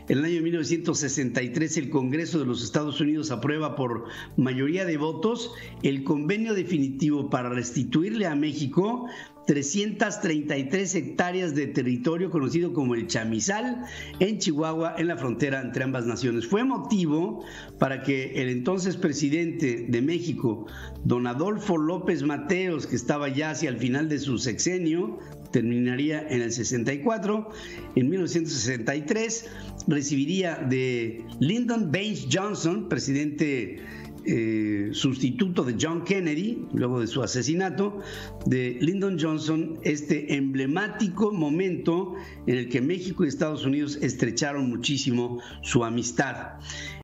En el año 1963 el Congreso de los Estados Unidos aprueba por mayoría de votos el convenio definitivo para restituirle a México 333 hectáreas de territorio conocido como el Chamizal en Chihuahua, en la frontera entre ambas naciones. Fue motivo para que el entonces presidente de México, don Adolfo López Mateos, que estaba ya hacia el final de su sexenio, terminaría en el 64, en 1963 recibiría de Lyndon Baines Johnson, presidente sustituto de John Kennedy, luego de su asesinato, de Lyndon Johnson, este emblemático momento en el que México y Estados Unidos estrecharon muchísimo su amistad.